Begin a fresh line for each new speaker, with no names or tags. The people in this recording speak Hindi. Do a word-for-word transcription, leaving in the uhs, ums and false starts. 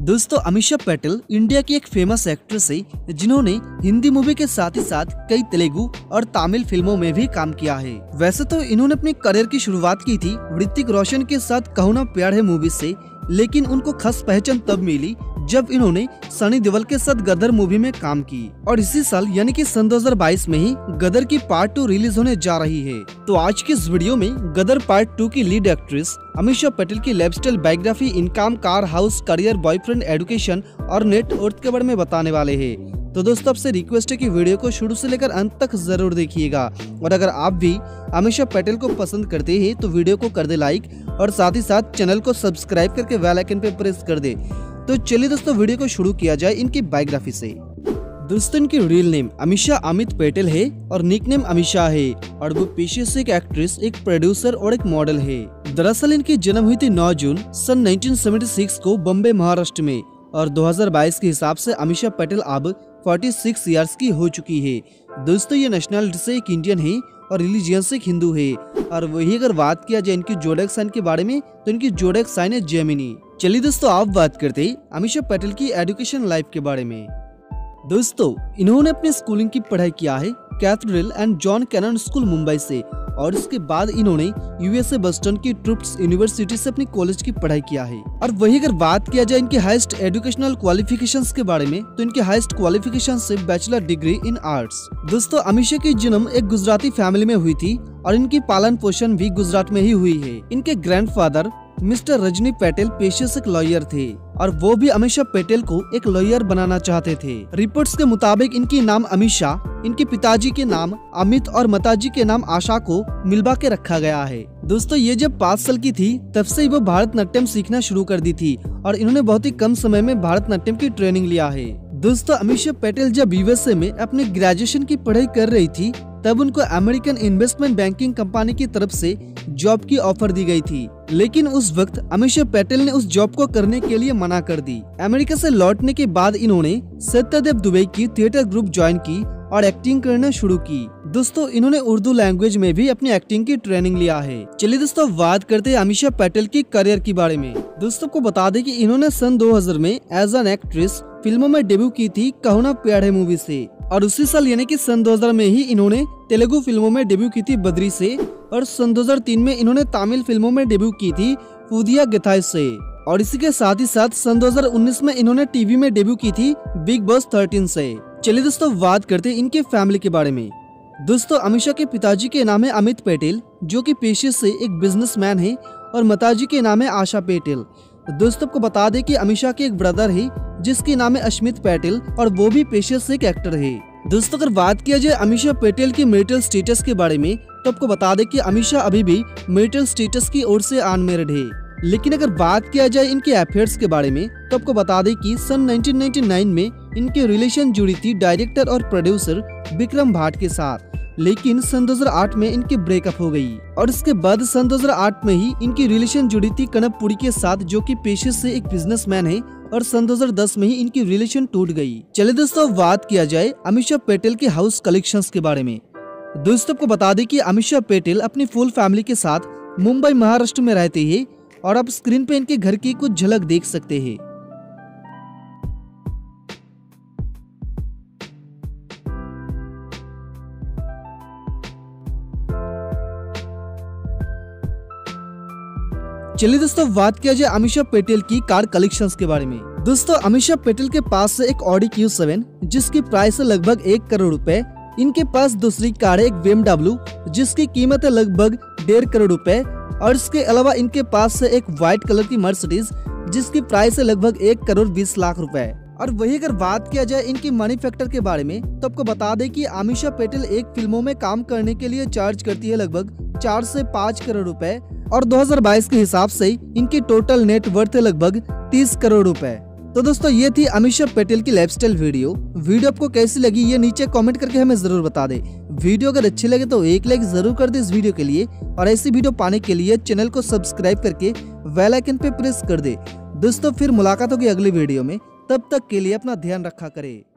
दोस्तों, अमीषा पटेल इंडिया की एक फेमस एक्ट्रेस है जिन्होंने हिंदी मूवी के साथ ही साथ कई तेलुगु और तमिल फिल्मों में भी काम किया है। वैसे तो इन्होंने अपनी करियर की शुरुआत की थी ऋतिक रोशन के साथ कहो ना प्यार है मूवी से, लेकिन उनको खास पहचान तब मिली जब इन्होंने सनी देओल के साथ गदर मूवी में काम की और इसी साल यानी कि सन दो हज़ार बाईस में ही गदर की पार्ट टू रिलीज होने जा रही है। तो आज की इस वीडियो में गदर पार्ट टू की लीड एक्ट्रेस अमीषा पटेल की lifestyle, biography, income, car, house, career, boyfriend, education और नेटवर्थ के बारे में बताने वाले हैं। तो दोस्तों, आपसे रिक्वेस्ट है कि वीडियो को शुरू से लेकर अंत तक जरूर देखिएगा और अगर आप भी अमीषा पटेल को पसंद करते हैं तो वीडियो को कर दे लाइक और साथ ही साथ चैनल को सब्सक्राइब करके बेल आइकन पे प्रेस कर दे। तो चलिए दोस्तों, वीडियो को शुरू किया जाए इनकी बायोग्राफी से। दोस्तों, इनकी रियल नेम अमीषा अमित पटेल है और निक नेम अमीषा है और वो पेशे से एक एक्ट्रेस, एक प्रोड्यूसर और एक मॉडल है। दरअसल इनकी जन्म हुई थी नौ जून सन उन्नीस सौ छिहत्तर को बॉम्बे, महाराष्ट्र में और दो हज़ार बाईस के हिसाब से अमीषा पटेल अब छियालीस इयर्स की हो चुकी है। दोस्तों, ये नेशनलिटी से एक इंडियन है और रिलीजियन से एक हिंदू है और वही अगर बात किया जाए इनकी जोडिएक साइन के बारे में तो इनकी जोडिएक साइन है जेमिनी। चलिए दोस्तों, आप बात करते हैं अमीषा पटेल की एजुकेशन लाइफ के बारे में। दोस्तों, इन्होंने अपनी स्कूलिंग की पढ़ाई किया है cathedral and John Connon school Mumbai से और इसके बाद इन्होंने यूएसए बस्टन की ट्रुप्स यूनिवर्सिटी से अपनी कॉलेज की पढ़ाई किया है। और वही अगर बात किया जाए इनके हाईएस्ट एजुकेशनल क्वालिफिकेशंस के बारे में तो इनके हाईएस्ट क्वालिफिकेशन से बैचलर डिग्री इन आर्ट्स। दोस्तों, अमीषा की जन्म एक गुजराती फैमिली में हुई थी और इनकी पालन पोषण भी गुजरात में ही हुई है। इनके ग्रैंडफादर मिस्टर रजनी पटेल पेशे से एक लॉयर थे और वो भी अमीषा पटेल को एक लॉयर बनाना चाहते थे। रिपोर्ट्स के मुताबिक इनकी नाम अमीषा इनके पिताजी के नाम अमित और माताजी के नाम आशा को मिलवा के रखा गया है। दोस्तों, ये जब पाँच साल की थी तब से ही वो भारतनाट्यम सीखना शुरू कर दी थी और इन्होंने बहुत ही कम समय में भारतनाट्यम की ट्रेनिंग लिया है। दोस्तों, अमीषा पटेल जब यूएसए में अपनी ग्रेजुएशन की पढ़ाई कर रही थी तब उनको अमेरिकन इन्वेस्टमेंट बैंकिंग कंपनी की तरफ से जॉब की ऑफर दी गई थी, लेकिन उस वक्त अमीषा पटेल ने उस जॉब को करने के लिए मना कर दी। अमेरिका से लौटने के बाद इन्होंने सत्यदेव दुबे की थिएटर ग्रुप ज्वाइन की और एक्टिंग करना शुरू की। दोस्तों, इन्होंने उर्दू लैंग्वेज में भी अपनी एक्टिंग की ट्रेनिंग लिया है। चलिए दोस्तों, बात करते हैं अमीषा पटेल की करियर के बारे में। दोस्तों को बता दें कि इन्होंने सन दो हज़ार में एज एन एक्ट्रेस फिल्मों में डेब्यू की थी कहो ना प्यार है मूवी से और उसी साल यानी कि सन दो हज़ार में ही इन्होंने तेलुगु फिल्मों में डेब्यू की थी बद्री से और सन दो हज़ार तीन में इन्होंने तमिल फिल्मों में डेब्यू की थी पुदिया गेथाई से और इसी के साथ ही साथ सन दो हज़ार उन्नीस में इन्होंने टीवी में डेब्यू की थी बिग बॉस तेरह से। चलिए दोस्तों, बात करते हैं इनके फैमिली के बारे में। दोस्तों, अमीषा के पिताजी के नाम है अमित पटेल जो कि पेशे से एक बिजनेसमैन है और माताजी के नाम है आशा पटेल। दोस्तों को बता दें कि अमीषा के एक ब्रदर है जिसके नाम है अश्मित पटेल और वो भी पेशे से एक एक्टर है। दोस्तों, अगर बात किया जाए अमीषा पटेल की मैरिटल स्टेटस के बारे में तो आपको बता दें कि अमीषा अभी भी मैरिटल स्टेटस की ओर से अनमैरिड है, लेकिन अगर बात किया जाए इनके अफेयर्स के बारे में तो आपको बता दें कि सन उन्नीस सौ निन्यानवे में इनके रिलेशन जुड़ी थी डायरेक्टर और प्रोड्यूसर विक्रम भाट के साथ, लेकिन सन दो हज़ार आठ में इनकी ब्रेकअप हो गई और इसके बाद सन दो हज़ार आठ में ही इनकी रिलेशन जुड़ी थी कनक पुरी के साथ जो कि पेशे से एक बिजनेसमैन है और सन दो हज़ार दस में ही इनकी रिलेशन टूट गई। चलिए दोस्तों, बात किया जाए अमीषा पटेल के हाउस कलेक्शंस के बारे में। दोस्तों को बता दें कि अमीषा पटेल अपनी फुल फैमिली के साथ मुंबई, महाराष्ट्र में रहती है और आप स्क्रीन पे इनके घर की कुछ झलक देख सकते हैं। चलिए दोस्तों, बात किया जाए अमीषा पटेल की कार कलेक्शंस के बारे में। दोस्तों, अमीषा पटेल के पास से एक ऑडी क्यू सेवन जिसकी प्राइस है लगभग एक करोड़ रुपए। इनके पास दूसरी कार है एक बी एम डब्ल्यू जिसकी कीमत है लगभग डेढ़ करोड़ रुपए और इसके अलावा इनके पास से एक व्हाइट कलर की मर्सिडीज जिसकी प्राइस है लगभग एक करोड़ बीस लाख रुपए। और वही अगर बात किया जाए इनकी मनी फैक्टर के बारे में तो आपको बता दें कि अमीषा पटेल एक फिल्मों में काम करने के लिए चार्ज करती है लगभग चार से पाँच करोड़ रुपए और दो हज़ार बाईस के हिसाब से इनकी टोटल नेट वर्थ है लगभग तीस करोड़ रुपए। तो दोस्तों, ये थी अमीषा पटेल की लाइफस्टाइल वीडियो। वीडियो आपको कैसी लगी ये नीचे कमेंट करके हमें जरूर बता दे। वीडियो अगर अच्छी लगे तो एक लाइक जरूर कर दे इस वीडियो के लिए और ऐसी वीडियो पाने के लिए चैनल को सब्सक्राइब करके बेल आइकन पे प्रेस कर दे। दोस्तों, फिर मुलाकात होगी अगली वीडियो में, तब तक के लिए अपना ध्यान रखा करे।